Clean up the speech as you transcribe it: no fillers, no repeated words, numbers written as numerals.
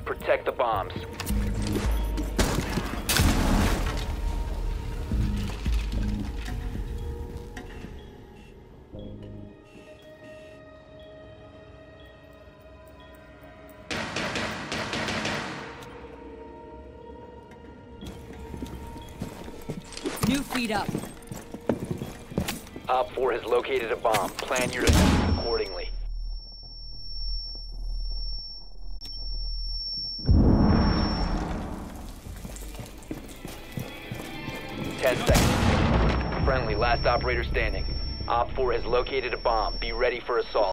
Protect the bombs. New feet up. Op 4 has located a bomb. Plan your defenses accordingly. Ten seconds. Friendly, last operator standing. Op 4 has located a bomb. Be ready for assault.